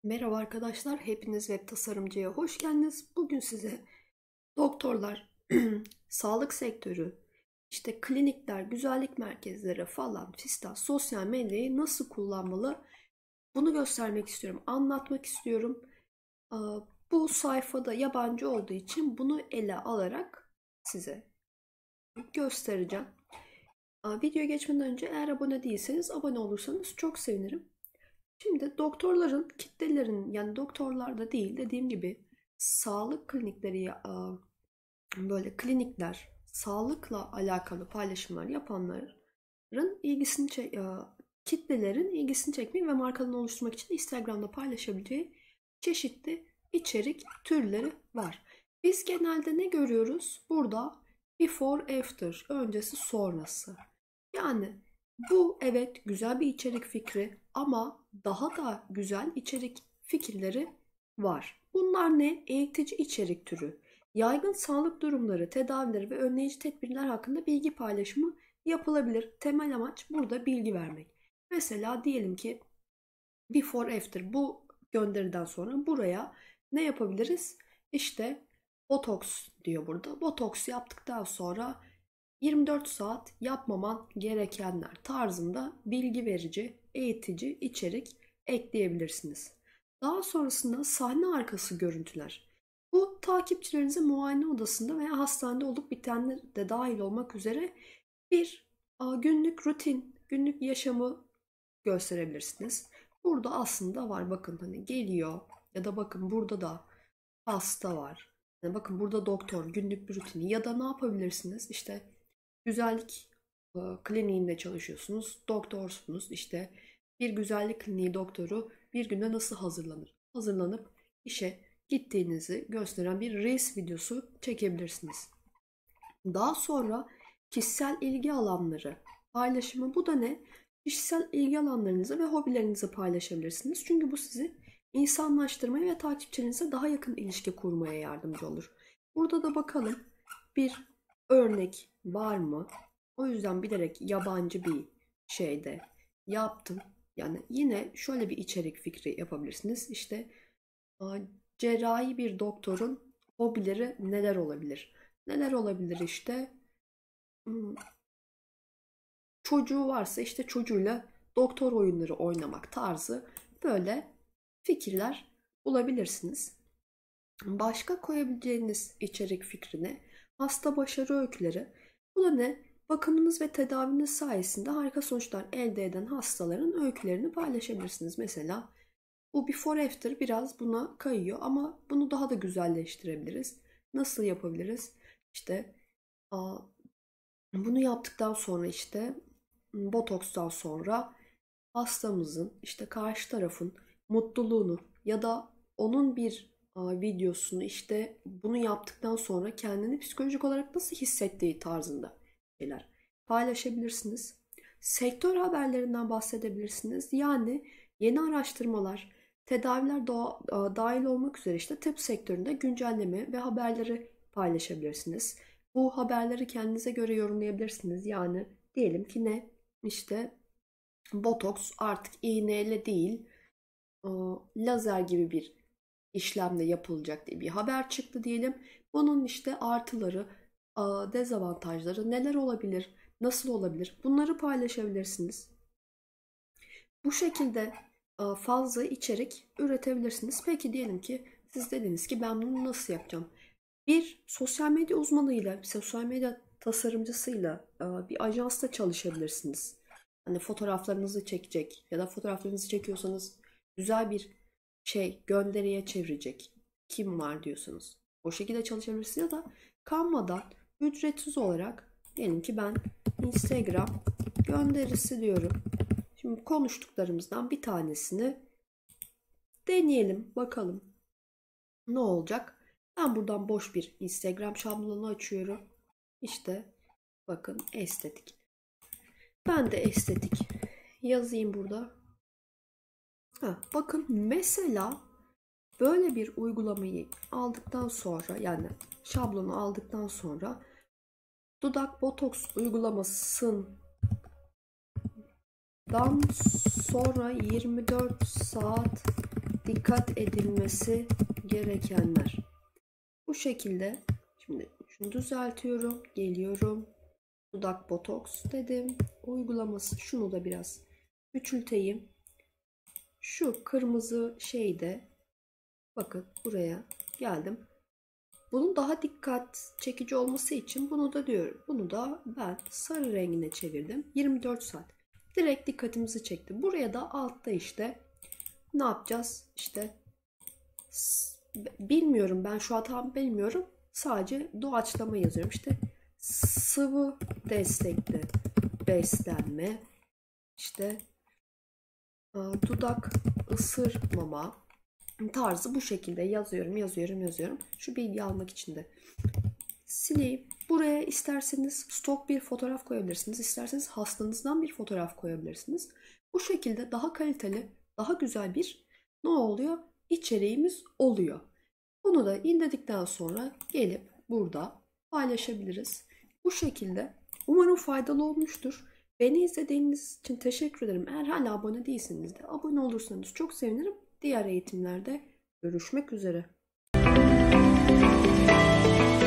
Merhaba arkadaşlar, hepiniz web tasarımcıya hoş geldiniz. Bugün size doktorlar, sağlık sektörü, işte klinikler, güzellik merkezleri falan fistan sosyal medyayı nasıl kullanmalı bunu göstermek istiyorum, anlatmak istiyorum. Bu sayfada yabancı olduğu için bunu ele alarak size göstereceğim. Videoya geçmeden önce eğer abone değilseniz abone olursanız çok sevinirim. Şimdi doktorların kitlelerinin yani doktorlarda değil dediğim gibi sağlık klinikleri böyle klinikler sağlıkla alakalı paylaşımlar yapanların kitlelerin ilgisini çekmeyi ve markalarını oluşturmak için Instagram'da paylaşabileceği çeşitli içerik türleri var. Biz genelde ne görüyoruz? Burada before after, öncesi sonrası. Yani bu evet güzel bir içerik fikri ama daha da güzel içerik fikirleri var. Bunlar ne? Eğitici içerik türü. Yaygın sağlık durumları, tedavileri ve önleyici tedbirler hakkında bilgi paylaşımı yapılabilir. Temel amaç burada bilgi vermek. Mesela diyelim ki before after bu gönderiden sonra buraya ne yapabiliriz? İşte botoks diyor burada. Botoks yaptıktan sonra 24 saat yapmaman gerekenler tarzında bilgi verici, eğitici içerik ekleyebilirsiniz. Daha sonrasında sahne arkası görüntüler. Bu takipçilerinize muayene odasında veya hastanede olup bitenler de dahil olmak üzere bir günlük rutin, günlük yaşamı gösterebilirsiniz. Burada aslında var bakın hani geliyor ya da bakın burada da hasta var. Yani bakın burada doktor günlük bir rutini ya da ne yapabilirsiniz? İşte güzellik kliniğinde çalışıyorsunuz, doktorsunuz. İşte bir güzellik kliniği doktoru bir günde nasıl hazırlanır? Hazırlanıp işe gittiğinizi gösteren bir Reels videosu çekebilirsiniz. Daha sonra kişisel ilgi alanları paylaşımı. Bu da ne? Kişisel ilgi alanlarınızı ve hobilerinizi paylaşabilirsiniz. Çünkü bu sizi insanlaştırmaya ve takipçilerinize daha yakın ilişki kurmaya yardımcı olur. Burada da bakalım bir örnek var mı? O yüzden bilerek yabancı bir şeyde yaptım. Yani yine şöyle bir içerik fikri yapabilirsiniz. İşte cerrahi bir doktorun hobileri neler olabilir? Neler olabilir işte? Hmm, Çocuğu varsa işte çocuğuyla doktor oyunları oynamak tarzı böyle fikirler bulabilirsiniz. Başka koyabileceğiniz içerik fikrini hasta başarı öyküleri. Bu da ne? Bakımınız ve tedaviniz sayesinde harika sonuçlar elde eden hastaların öykülerini paylaşabilirsiniz. Mesela bu before after biraz buna kayıyor ama bunu daha da güzelleştirebiliriz. Nasıl yapabiliriz? İşte bunu yaptıktan sonra işte botokstan sonra hastamızın işte karşı tarafın mutluluğunu ya da onun bir videosunu işte bunu yaptıktan sonra kendini psikolojik olarak nasıl hissettiği tarzında şeyler paylaşabilirsiniz. Sektör haberlerinden bahsedebilirsiniz. Yani yeni araştırmalar, tedaviler dahil olmak üzere işte tıp sektöründe güncelleme ve haberleri paylaşabilirsiniz. Bu haberleri kendinize göre yorumlayabilirsiniz. Yani diyelim ki ne? İşte botoks artık iğneyle değil lazer gibi bir işlemle yapılacak diye bir haber çıktı diyelim. Bunun işte artıları, dezavantajları neler olabilir, nasıl olabilir bunları paylaşabilirsiniz. Bu şekilde fazla içerik üretebilirsiniz. Peki diyelim ki siz dediniz ki ben bunu nasıl yapacağım? Bir sosyal medya uzmanıyla, bir sosyal medya tasarımcısıyla bir ajansta çalışabilirsiniz. Hani fotoğraflarınızı çekecek ya da fotoğraflarınızı çekiyorsanız güzel bir şey gönderiye çevirecek kim var diyorsanız. O şekilde çalışabilirsiniz ya da Canva'dan ücretsiz olarak diyelim ki ben Instagram gönderisi diyorum. Şimdi konuştuklarımızdan bir tanesini deneyelim bakalım ne olacak. Ben buradan boş bir Instagram şablonu açıyorum. İşte bakın estetik. Ben de estetik yazayım burada. Bakın mesela böyle bir uygulamayı aldıktan sonra yani şablonu aldıktan sonra dudak botoks uygulamasından sonra 24 saat dikkat edilmesi gerekenler. Bu şekilde şimdi şunu düzeltiyorum. Geliyorum. Dudak botoks dedim. Uygulaması, şunu da biraz küçülteyim. Şu kırmızı şeyde bakın buraya geldim. Bunun daha dikkat çekici olması için bunu da diyorum. Bunu da ben sarı rengine çevirdim. 24 saat. Direkt dikkatimizi çekti. Buraya da altta işte ne yapacağız? İşte bilmiyorum, ben şu an tam bilmiyorum. Sadece doğaçlama yazıyorum. İşte sıvı destekli beslenme, işte dudak ısırmama tarzı bu şekilde yazıyorum. Şu bilgi almak için de sileyim. Buraya isterseniz stok bir fotoğraf koyabilirsiniz. İsterseniz hastanızdan bir fotoğraf koyabilirsiniz. Bu şekilde daha kaliteli, daha güzel bir ne oluyor? İçeriğimiz oluyor. Bunu da indirdikten sonra gelip burada paylaşabiliriz. Bu şekilde umarım faydalı olmuştur. Beni izlediğiniz için teşekkür ederim. Eğer hala abone değilseniz de abone olursanız çok sevinirim. Diğer eğitimlerde görüşmek üzere.